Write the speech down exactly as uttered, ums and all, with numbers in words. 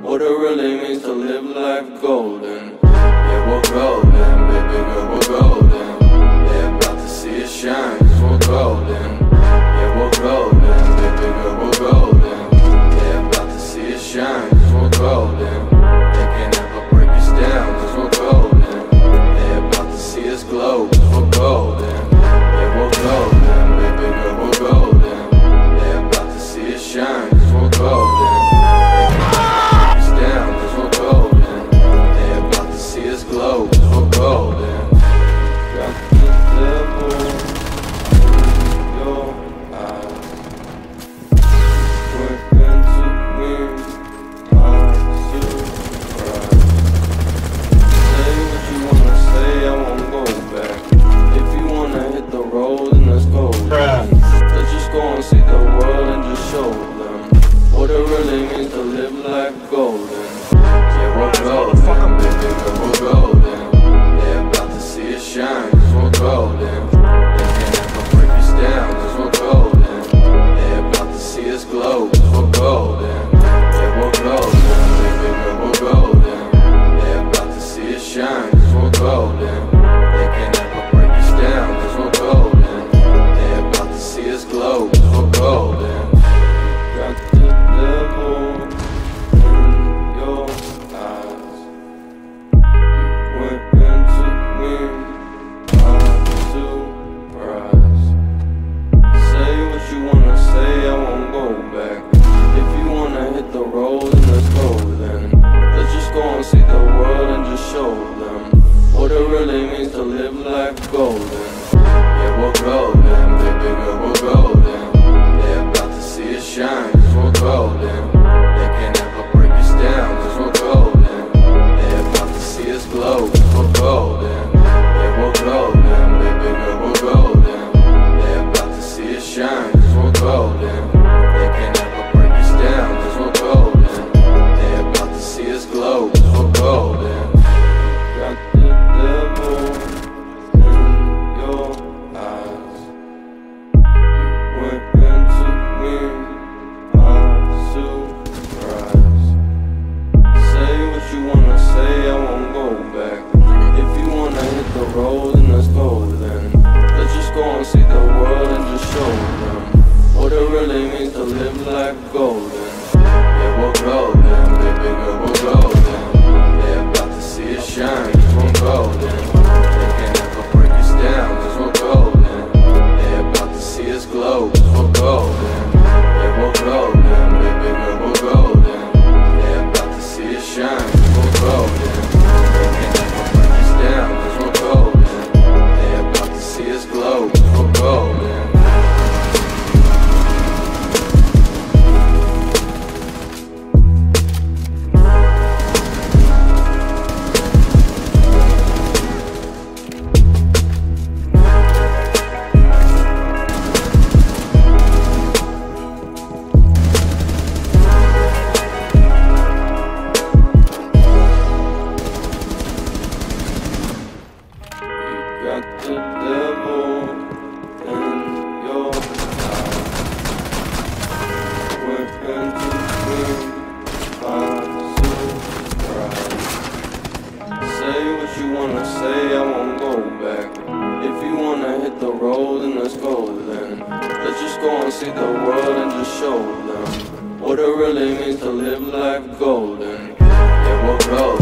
what it really means to live life golden. Yeah, we're golden, baby girl, we're golden. They're about to see us shine, cause we're golden. Yeah, we're golden, baby girl, we're golden. They're about to see us shine, cause we're golden. They can't ever break us down, cause we're golden. They're about to see us glow, cause we're golden. Yeah, we're golden, baby girl, we're golden. They're about to see us shine, cause we're golden. Glow, we're golden. Got the devil in your eyes. Went into me, I'm surprised. Say what you wanna say, I won't go back. If you wanna hit the road, then let's go. Let's just go and see the world and just show them what it really means to live life golden. Yeah, we're golden, baby girl, we're golden. They're about to see us shine, cause we're golden. They can't ever break us down, cause we're golden. They're about to see us glow, cause we're golden. Yeah, we're golden, baby girl, we're golden. They're about to see us shine, cause we're golden. They can't ever break us down, cause we're golden. They're about to see us glow, cause we're golden. Got the devil in your eyes. Went into me, I'm surprised. Say what you wanna say, I won't go back. If you wanna hit the road, then let's go then. Let's just go and see the world and just show them what it really means to live life golden. Yeah, we're golden, baby girl, we're golden. They're about to see us shine, cause we're golden. They can't ever break us down, cause we're golden. They're about to see us glow, cause we're golden. Yeah, we're golden, baby girl, we're golden. They're about to see us shine, cause we're golden. They can't ever break us down, cause we're golden. They're about to see us glow, cause we're golden. Got the devil in your eyes. Went into me, I'm surprised. Say what you wanna say, I won't go back. If you wanna hit the road, then let's go then. Let's just go and see the world and just show them what it really means to live life golden. Yeah, we're golden, baby girl, we're golden. They're about to see us shine, cause we're golden. They can't ever break us down, cause we're golden. They're about to see us glow, cause we're golden. Yeah, we're golden, baby girl, we're golden. They're about to see us shine, cause we're golden. They can't ever break us down, cause we're golden. They're about to see us glow, cause we're golden. Got the devil in your eyes. Went into me, I'm surprised. Say what you wanna say, I won't go back. If you wanna hit the road, then let's go then. Let's just go and see the world and just show them what it really means to live life golden. Yeah, we're golden.